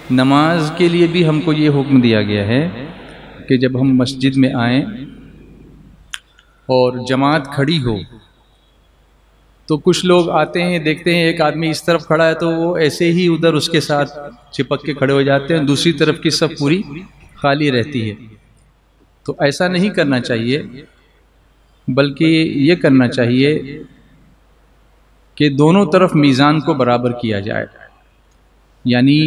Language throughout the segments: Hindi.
नमाज के लिए भी हमको ये हुक्म दिया गया है कि जब हम मस्जिद में आएं और जमात खड़ी हो तो कुछ लोग आते हैं, देखते हैं एक आदमी इस तरफ खड़ा है तो वो ऐसे ही उधर उसके साथ चिपक के खड़े हो जाते हैं, दूसरी तरफ की सब पूरी खाली रहती है। तो ऐसा नहीं करना चाहिए, बल्कि ये करना चाहिए कि दोनों तरफ मीज़ान को बराबर किया जाए। यानी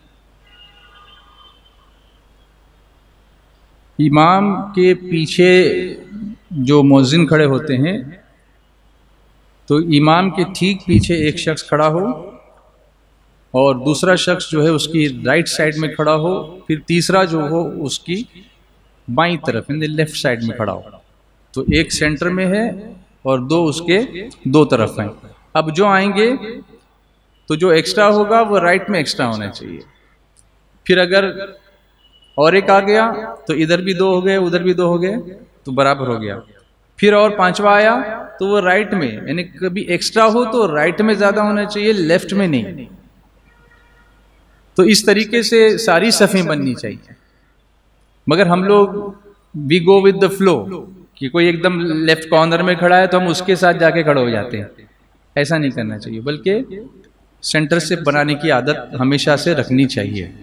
इमाम के पीछे जो मुअज्जिन खड़े होते हैं तो इमाम के ठीक पीछे एक शख्स खड़ा हो और दूसरा शख्स जो है उसकी राइट साइड में खड़ा हो, फिर तीसरा जो हो उसकी बाईं तरफ यानी लेफ्ट साइड में खड़ा हो। तो एक सेंटर में है और दो उसके दो तरफ हैं। अब जो आएंगे तो जो एक्स्ट्रा होगा वो राइट में एक्स्ट्रा होना चाहिए। फिर अगर और एक आ गया तो इधर भी दो हो गए, उधर भी दो हो गए, तो बराबर हो गया। फिर और पांचवा आया तो वो राइट में, यानी कभी एक्स्ट्रा हो तो राइट में ज्यादा होना चाहिए, लेफ्ट में नहीं। तो इस तरीके से सारी सफ़ें बननी चाहिए। मगर हम लोग we go with the flow कि कोई एकदम लेफ्ट कॉर्नर में खड़ा है तो हम उसके साथ जाके खड़े हो जाते हैं। ऐसा नहीं करना चाहिए, बल्कि सेंटर से बनाने की आदत हमेशा से रखनी चाहिए।